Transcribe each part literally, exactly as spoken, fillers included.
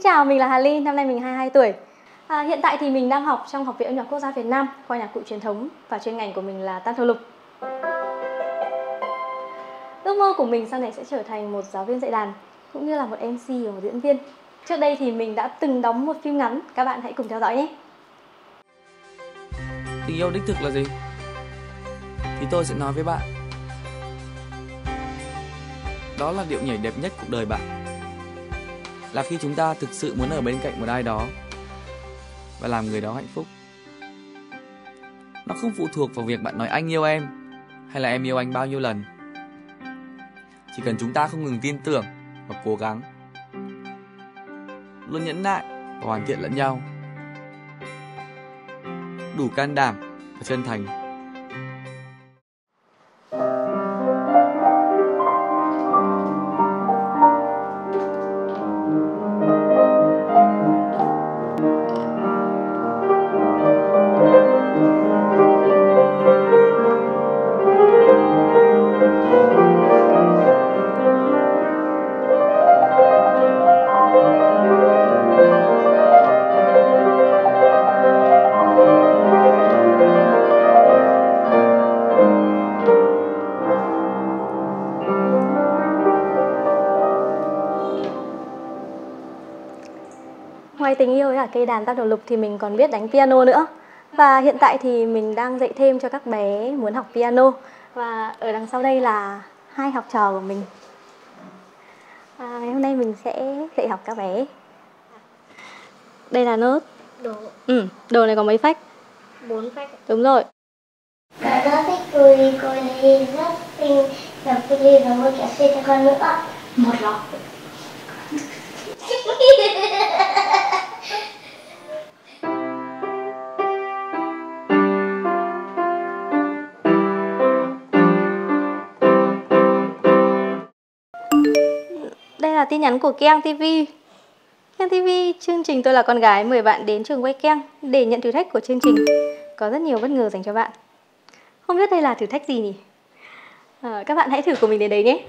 chào, mình là Hà Ly, năm nay mình hai mươi hai tuổi. À, hiện tại thì mình đang học trong Học viện Âm nhạc Quốc gia Việt Nam, khoa nhạc cụ truyền thống, và chuyên ngành của mình là tam thập lục. Ước mơ của mình sau này sẽ trở thành một giáo viên dạy đàn, cũng như là một em xê và một diễn viên. Trước đây thì mình đã từng đóng một phim ngắn, các bạn hãy cùng theo dõi nhé. Tình yêu đích thực là gì? Thì tôi sẽ nói với bạn. Đó là điệu nhảy đẹp nhất cuộc đời bạn. Là khi chúng ta thực sự muốn ở bên cạnh một ai đó và làm người đó hạnh phúc. Nó không phụ thuộc vào việc bạn nói anh yêu em hay là em yêu anh bao nhiêu lần. Chỉ cần chúng ta không ngừng tin tưởng và cố gắng, luôn nhẫn nại và hoàn thiện lẫn nhau, đủ can đảm và chân thành. Ngoài tình yêu với cả cây đàn tam thập lục thì mình còn biết đánh piano nữa. Và hiện tại thì mình đang dạy thêm cho các bé muốn học piano. Và ở đằng sau đây là hai học trò của mình. À, ngày hôm nay mình sẽ dạy học các bé. Đây là nốt. Đồ. Ừ, đồ này có mấy phách? Bốn phách. Đúng rồi. Nó rất thích cô Ly, cô Ly rất xinh. Và cô Ly và mua kẹo xe cho con nữa. Một lọ. Đây là tin nhắn của Keng ti vi. Keng ti vi, chương trình Tôi là con gái mời bạn đến trường quay Keng để nhận thử thách của chương trình. Có rất nhiều bất ngờ dành cho bạn. Không biết đây là thử thách gì nhỉ? À, các bạn hãy thử của mình đến đấy nhé.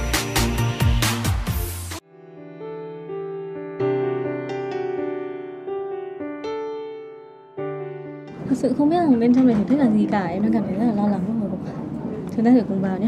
Thật sự không biết rằng bên trong này thử thách là gì cả. Em đang cảm thấy rất là lo lắng và hồi hộp. Chúng ta thử cùng vào nhé.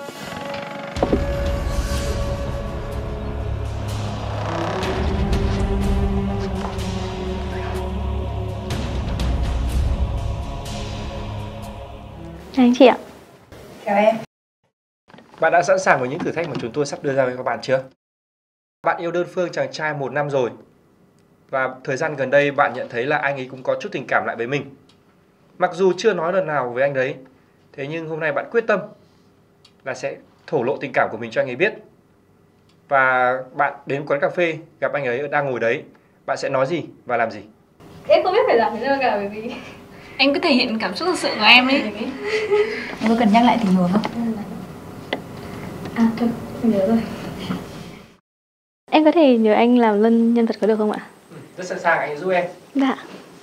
Chào anh chị ạ. Chào em. Bạn đã sẵn sàng với những thử thách mà chúng tôi sắp đưa ra với các bạn chưa? Bạn yêu đơn phương chàng trai một năm rồi. Và thời gian gần đây bạn nhận thấy là anh ấy cũng có chút tình cảm lại với mình. Mặc dù chưa nói lần nào với anh đấy, thế nhưng hôm nay bạn quyết tâm là sẽ thổ lộ tình cảm của mình cho anh ấy biết. Và bạn đến quán cà phê gặp anh ấy đang ngồi đấy. Bạn sẽ nói gì và làm gì? Em không biết phải làm thế nào cả bởi vì anh cứ thể hiện cảm xúc thực sự của em đi. Em có cần nhắc lại tình huống không? À thôi, em nhớ rồi. Em có thể nhờ anh làm lân nhân vật có được không ạ? Ừ, rất sẵn sàng, anh giúp em. Dạ.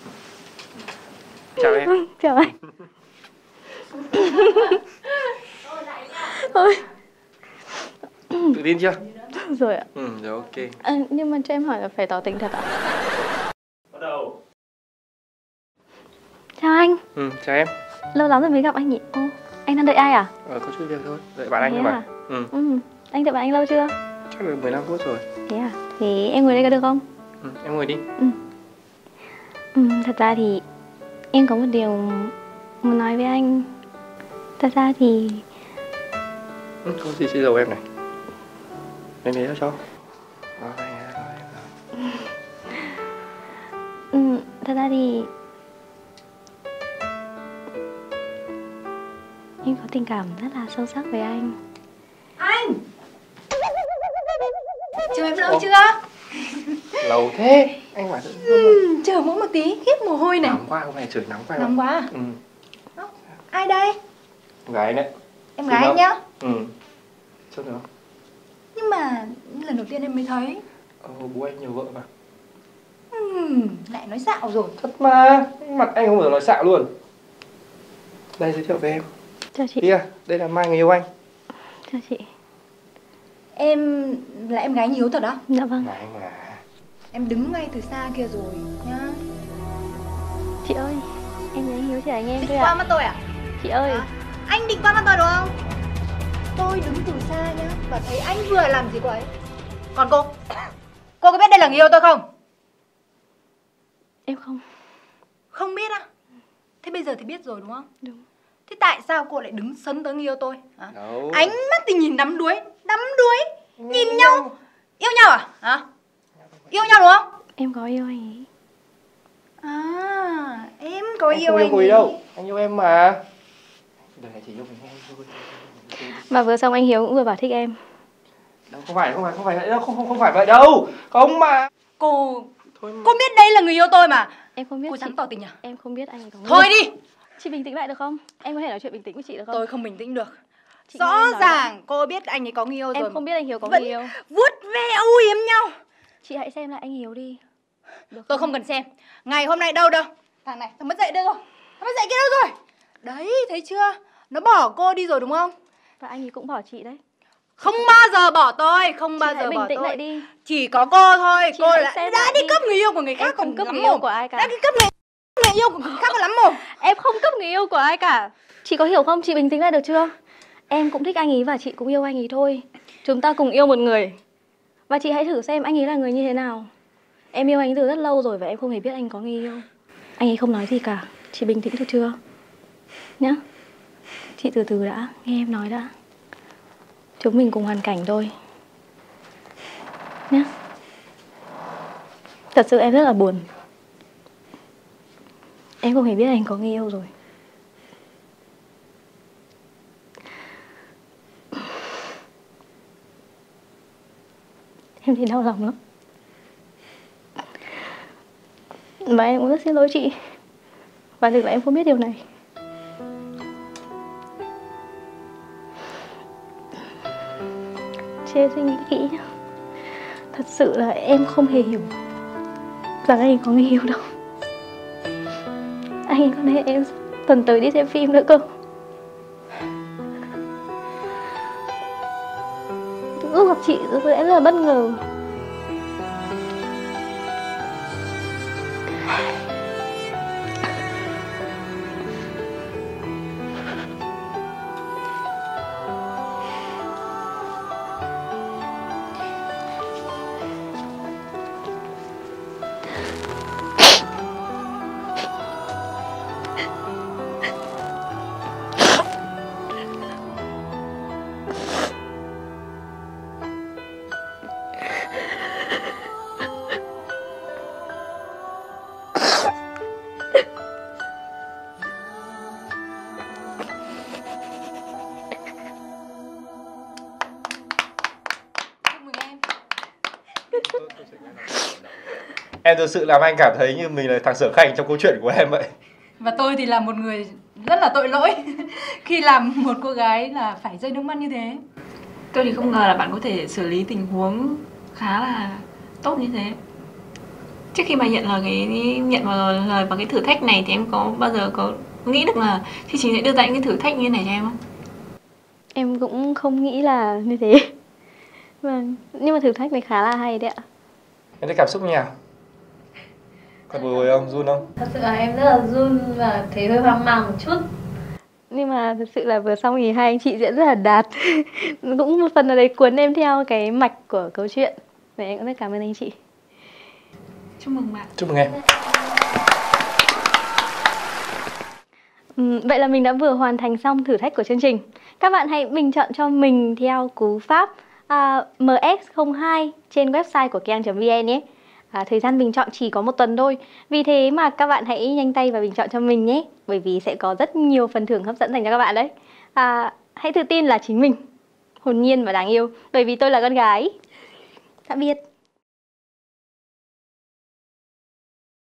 Chào em. Chào anh. Thôi. Tự tin chưa? Rồi ạ. Ừ, rồi ok. À, nhưng mà cho em hỏi là phải tỏ tình thật ạ? Bắt đầu. Chào anh. Ừ, chào em. Lâu lắm rồi mới gặp anh nhỉ? Ô, anh đang đợi ai à? Ờ, có chút việc thôi. Đợi bạn anh Thế thôi mà. à? Ừ. Ừ. Anh đợi bạn anh lâu chưa? Chắc là mười lăm phút rồi. Thế à? Thế em ngồi đây có được không? Ừ, em ngồi đi. Ừ. Ừ, thật ra thì em có một điều muốn nói với anh. Thật ra thì... Ừ, có gì xin dầu em này. Em lấy cho. Rồi, anh ra rồi em rồi. Ừ, thật ra thì... em có tình cảm rất là sâu sắc với anh. Anh! Chờ em lâu Ồ. chưa? Lâu thế. Anh bảo tự Ừ, chờ mỗi một tí, khiếp mồ hôi này. nóng quá, hôm nay trời nóng quá. Nóng quá à? Ừ. Ai đây? Em gái anh đấy. Em gái anh nhá? Ừ. Sao nữa? Nhưng mà lần đầu tiên em mới thấy. Ờ, bố anh nhiều vợ mà. Ừ, lại nói xạo rồi. Thật mà, mặt anh không bao giờ nói xạo luôn. Đây, giới thiệu với em. Chào chị. Kia, đây là Mai người yêu anh. Chào chị. Em là em gái Hiếu thật á? Dạ vâng. Là anh à. Em đứng ngay từ xa kia rồi nhá. Chị ơi, em thấy anh Hiếu chỉ là anh em Định thôi qua ạ. mắt tôi à? Chị ơi, À, anh định qua mắt tôi đúng không? Tôi đứng từ xa nhá và thấy anh vừa làm gì cô ấy. Còn cô, cô có biết đây là người yêu tôi không? em không. Không biết à? Thế bây giờ thì biết rồi đúng không? Đúng. Thế tại sao cô lại đứng sấn tới người yêu tôi? Hả? Đâu. Ánh mắt thì nhìn đắm đuối, đắm đuối, nhìn nhau, yêu nhau à? Hả? Yêu nhau đúng không? Em có yêu anh ấy. À, em có Anh yêu không yêu anh cô ấy ấy đâu. Anh yêu em mà. Đời này chỉ yêu mình em thôi. Mà vừa xong anh Hiếu cũng vừa bảo thích em. Đâu, không phải, không phải, không phải vậy đâu, không, không, không phải vậy đâu. Không mà. Cô, Thôi mà. cô biết đây là người yêu tôi mà. Em không biết. Cô chị... dám tỏ tình à? Em không biết anh ấy có người Thôi yêu. đi. Chị bình tĩnh lại được không? Em có thể nói chuyện bình tĩnh với chị được không? Tôi không bình tĩnh được. Chị nghe Rõ em nói ràng cô biết anh ấy có người yêu rồi. Em không biết anh Hiếu có Vẫn người yêu. vuốt ve âu yếm nhau. Chị hãy xem lại anh Hiếu đi. Được Tôi không cần xem. Ngày hôm nay đâu đâu. Thằng này, thằng mất dậy đâu rồi? Thằng mất dậy kia đâu rồi? Đấy, thấy chưa? Nó bỏ cô đi rồi đúng không? Và anh ấy cũng bỏ chị đấy. Không bao giờ bỏ tôi, không Chị bao hãy giờ bình bỏ tĩnh tôi. lại đi. Chỉ có cô thôi, Chị cô hãy đã, xem đã lại đi đi. cấp người yêu của người Em khác không còn cấp lắm người yêu mồm. của ai cả. Đã đi cấp người, người yêu của người khác còn lắm mồm. Em không cấp người yêu của ai cả. Chị có hiểu không? Chị bình tĩnh lại được chưa? Em cũng thích anh ấy và chị cũng yêu anh ấy thôi. Chúng ta cùng yêu một người. Và chị hãy thử xem anh ấy là người như thế nào. Em yêu anh ấy từ rất lâu rồi và em không hề biết anh có người yêu. Anh ấy không nói gì cả. Chị bình tĩnh được chưa? Nhá. Chị từ từ đã, nghe em nói đã. Chúng mình cùng hoàn cảnh thôi. Nhá. Thật sự em rất là buồn. Em không hề biết anh có người yêu rồi. Em thấy đau lòng lắm. Và em cũng rất xin lỗi chị. Và thực là em không biết điều này. Chị suy nghĩ kỹ nhá. Thật sự là em không hề hiểu rằng anh ấy có người yêu đâu. Anh ấy còn hẹn em tuần tới đi xem phim nữa cơ. Lúc gặp chị thực sự em rất là bất ngờ. Em thực sự làm anh cảm thấy như mình là thằng Sở Khanh trong câu chuyện của em vậy. Và tôi thì là một người rất là tội lỗi khi làm một cô gái là phải rơi nước mắt như thế. Tôi thì không ngờ là bạn có thể xử lý tình huống khá là tốt như thế. Trước khi mà nhận lời cái nhận vào lời vào cái thử thách này thì em có bao giờ có nghĩ được là chương trình sẽ đưa ra những cái thử thách như thế này cho em không? Em cũng không nghĩ là như thế. Vâng, nhưng mà thử thách này khá là hay đấy ạ. Em thấy cảm xúc như nào? Còn bồi hồi không? Run không? Thật sự là em rất là run và thấy hơi hoang mang một chút. Nhưng mà thật sự là vừa xong thì hai anh chị diễn rất là đạt. Cũng một phần nào đấy cuốn em theo cái mạch của câu chuyện. Và em cũng rất cảm ơn anh chị. Chúc mừng bạn. Chúc mừng em. Ừ, vậy là mình đã vừa hoàn thành xong thử thách của chương trình. Các bạn hãy bình chọn cho mình theo cú pháp à, M S không hai trên website của keng chấm vn nhé. À, thời gian bình chọn chỉ có một tuần thôi. Vì thế mà các bạn hãy nhanh tay và bình chọn cho mình nhé. Bởi vì sẽ có rất nhiều phần thưởng hấp dẫn dành cho các bạn đấy. À, hãy tự tin là chính mình, hồn nhiên và đáng yêu. Bởi vì tôi là con gái. Tạm biệt.